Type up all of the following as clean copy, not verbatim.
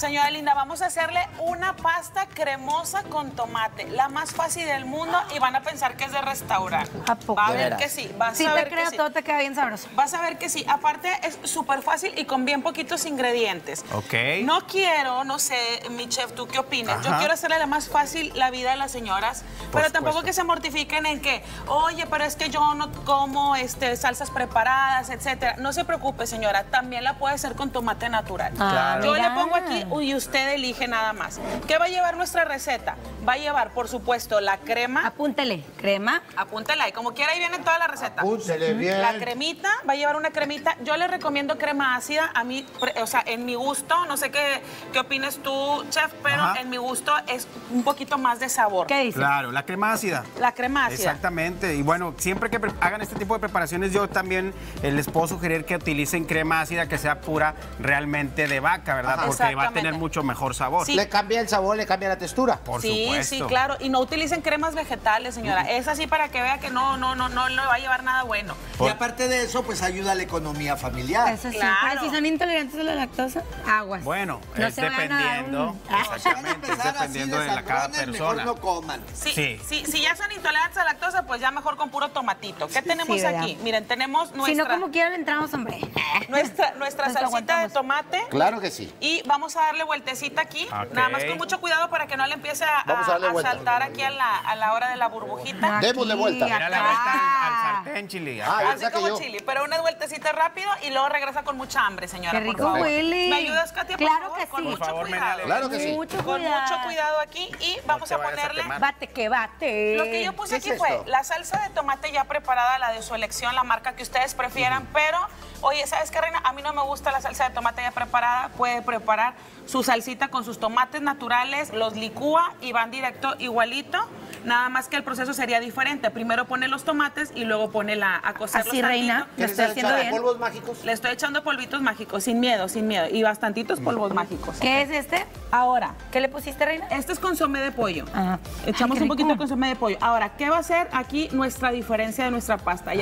señora linda, vamos a hacerle una pasta cremosa con tomate, la más fácil del mundo, y van a pensar que es de restaurante. ¿A poco? Va a ver que sí, vas Sí, a ver te creo, que sí. todo te queda bien sabroso. Vas a ver que sí. Aparte, es súper fácil y con bien poquitos ingredientes. Ok. No quiero, no sé, mi chef, ¿tú qué opinas? Yo quiero hacerle la más fácil la vida a las señoras, pero tampoco que se mortifiquen en que, oye, pero es que yo no como salsas preparadas, etcétera. No se preocupe, señora, también la puede hacer con tomate natural. Claro. Yo le pongo aquí y usted elige nada más. ¿Qué va a llevar nuestra receta? Va a llevar, por supuesto, la crema. Apúntele, crema. Apúntela ahí, como quiera, ahí viene toda la receta. Apúntele bien. La cremita, va a llevar una cremita. Yo le recomiendo crema ácida. A mí, o sea, en mi gusto, no sé qué opines tú, chef, pero en mi gusto es un poquito más de sabor. ¿Qué dices? Claro, la crema ácida. La crema ácida. Exactamente. Y bueno, siempre que hagan este tipo de preparaciones, yo también les puedo sugerir que utilicen crema ácida que sea pura realmente de vaca, ¿verdad? Ajá. Porque va a Exactamente. tener mucho mejor sabor. Sí. Le cambia el sabor, le cambia la textura. Por Sí, supuesto. sí, claro. Y no utilicen cremas vegetales, señora. Es así para que vea que no le va a llevar nada bueno. Y aparte de eso, pues ayuda a la economía familiar. Eso sí. Claro. Pero si son intolerantes a la lactosa, aguas. Bueno, No es se van a dar dependiendo, un- Van a exactamente, es empezar así dependiendo de la cada sangrones, persona. mejor no coman. Sí, Sí. si ya son intolerantes a la lactosa, pues ya mejor con puro tomatito. ¿Qué tenemos Sí, ¿verdad? aquí? Miren, tenemos Si nuestra, no, como quiera le entramos, hombre. nuestra Nos salsita de aguantamos. tomate. Claro que sí. Y vamos a darle vueltecita aquí, Ok. nada más con mucho cuidado para que no le empiece a Vamos a darle vuelta. saltar aquí a la hora de la burbujita. Démosle vuelta. Mira la acá. vuelta al sartén, Chili. acá. Ay, Así igual que como yo. chili, pero unas vueltecitas rápido y luego regresa con mucha hambre, señora. Qué por rico favor. huele. ¿Me ayudas, Katia, por Claro favor? que Con sí. mucho Por favor, cuidado. Menale. Claro que sí. Mucho Con cuidado. mucho cuidado aquí y vamos te a vayas a ponerle... quemar. Bate que bate. Lo que yo puse ¿Qué aquí es fue esto? la salsa de tomate ya preparada, la de su elección, la marca que ustedes prefieran, pero, oye, ¿sabes qué, Reina? A mí no me gusta la salsa de tomate ya preparada. Puede preparar su salsita con sus tomates naturales, los licúa y van directo igualito, nada más que el proceso sería diferente. Primero pone los tomates y luego pone a cocerlos Así, Reina, tantito. lo estoy haciendo bien. ¿Polvos mágicos? Le estoy echando polvitos mágicos, sin miedo, y bastantitos polvos mágicos. ¿Qué es este? Ahora, ¿Qué le pusiste, Reina? este es consomé de pollo. Ajá. Echamos Ay, qué un poquito rico. de consomé de pollo. Ahora, ¿qué va a ser aquí nuestra diferencia de nuestra pasta?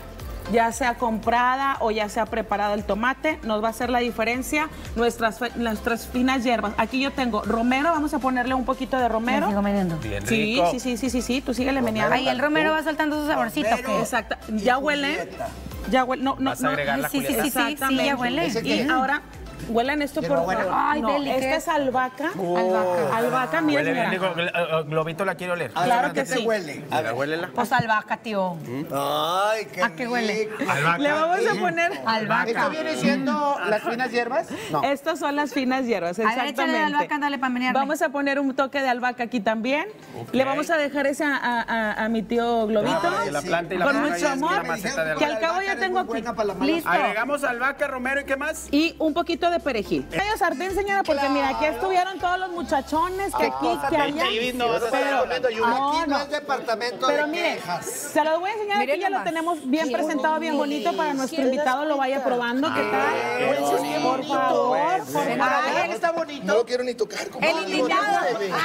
Ya sea comprada o ya sea preparada el tomate, nos va a hacer la diferencia nuestras finas hierbas. Aquí yo tengo romero, vamos a ponerle un poquito de Me romero. sigo meneando. Bien Sí, rico. sí, tú síguele meneando. Ahí el romero va soltando su saborcito. Romero. ¿qué? Exacto. Ya huele. Julieta. Ya huele. No. Vas a agregar la Sí, sí, sí, Julieta. sí, ya huele. ¿Ese qué Y es? ahora, huelan esto, por huele. favor. Ay, No, deli, ¿qué esta es? es albahaca. Albahaca. Albahaca, mira, Huele bien señora. rico. Globito la quiero oler. A ver, Claro ¿a que qué te sí. huele? A Mira, ver. huélela. Pues albahaca, tío. Ay, qué ¿A qué huele? rico. Albahaca. Le vamos a poner. ¿Esto Albahaca. viene siendo las finas hierbas? No. Estas son las finas hierbas, A ver, échale exactamente. la albahaca, dale para menearle. Vamos a poner un toque de albahaca aquí también. Ok. Le vamos a dejar ese a mi tío Globito. Que la planta y la Con ponga mucho ahí en amor. la maceta de Que al albahaca. cabo ya tengo aquí. Listo. Agregamos albahaca, romero y ¿qué más? Y un poquito de perejil. Medio sartén, señora, porque mira, aquí estuvieron todos los muchachones que aquí, que allá. Pero, Aquí no es departamento Pero de mire, quejas. se los voy a enseñar Miren aquí, ya lo nomás. tenemos bien presentado, bien bonito para nuestro invitado lo vaya probando. ¿Qué tal? Por favor, por favor. Ay, está bonito. No lo quiero ni tocar. El invitado.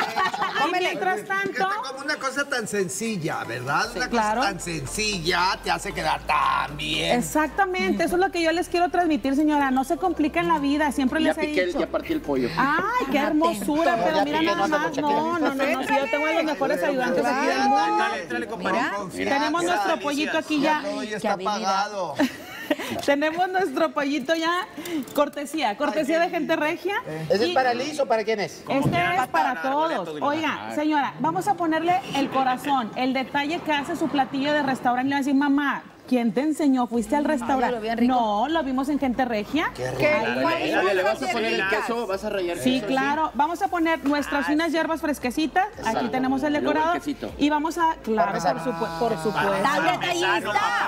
Y mientras Que tanto, está como una cosa tan sencilla, ¿verdad? Una claro. cosa tan sencilla te hace quedar tan bien. exactamente, eso es lo que yo les quiero transmitir, señora. No se compliquen la vida, siempre les he dicho. Ya partí el pollo. Ay, qué hermosura, pero ya mira piqué, nada no anda más. mucha No, si yo tengo a los mejores ayudantes aquí del mundo. Entrale, compadre. Tenemos nuestro pollito aquí ya. Todo ya está pagado. Tenemos nuestro pollito ya. Cortesía de gente regia. ¿Ese es Y para Liz o para quién es? este es para todos. Oiga, señora, vamos a ponerle el corazón, el detalle que hace su platillo de restaurante. Le va a decir, mamá, ¿quién te enseñó? ¿Fuiste al restaurante? lo vi bien rico. No, lo vimos en Gente Regia. Dale, le vas a poner el queso, vas a rallar Sí, queso, claro. Vamos a poner nuestras finas hierbas fresquecitas. Aquí tenemos el Y luego el decorado. quesito. Y vamos a, claro, por supuesto. ¡Tan detallista!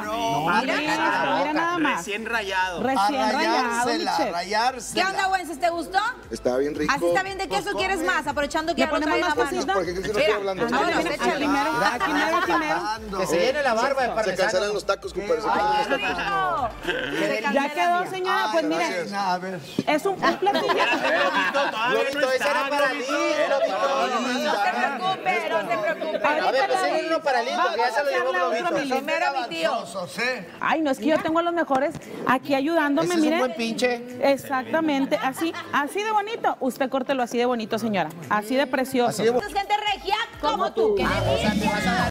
Mira nada más. Recién rayado. A Recién rayado, mi rayársela, chef. ¿Qué rayársela. onda, Wences? ¿Te gustó? Está bien rico. Así está bien. ¿De queso quieres más? Aprovechando que ¿Le ya lo ponemos trae en la más mano. cosita? ¿Por qué crees que no estoy hablando? No, no, Aquí primero, aquí mero. Que se llene la barba de Se parmesano. cancelan los tacos, compadre. se cancelan los tacos. Ya quedó, señora. Pues mire, A ver. es un platillo. Globito, ese era para Liz, Globito. No se preocupe, no se preocupe. A ver, pues tiene uno para lindo, que ya se lo llevó Globito. Primero mi tío. Avanzosos, ¿eh? Ay, no, es que yo tengo a los mejores aquí ayudándome, Ese es un miren. buen pinche. Exactamente, así de bonito. Usted córtelo así de bonito, señora. Así de precioso. Así de Gente regia como tú. ¡Qué delicia!